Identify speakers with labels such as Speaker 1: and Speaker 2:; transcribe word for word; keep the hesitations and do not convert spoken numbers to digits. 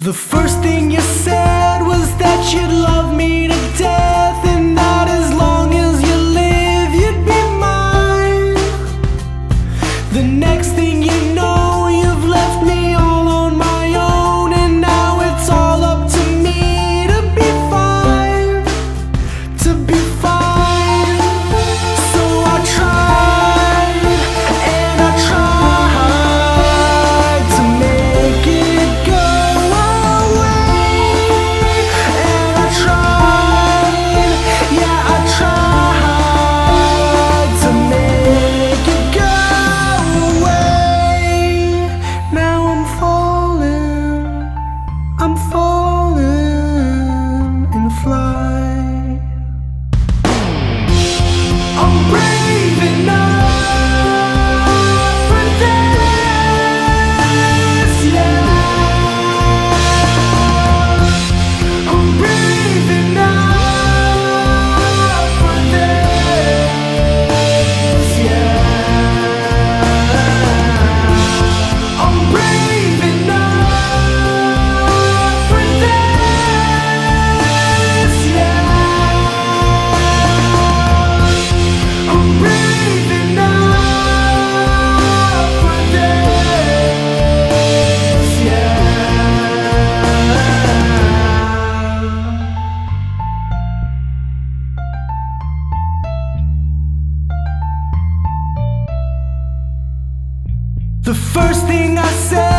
Speaker 1: The first thing you said was that you'd love me to death, and that as long as you live, you'd be mine. The next thing you know, you've left me all on my own, and now it's all up to me to be fine, to be fine. So I tried, and I tried to make it go away, and I tried, yeah, I tried to make it go away. Now I'm falling, I'm falling in flight. I'm brave enough for this, yeah. I'm brave enough for this, yeah. I'm brave enough for this, yeah. I'm brave enough for this, yeah. The first thing I said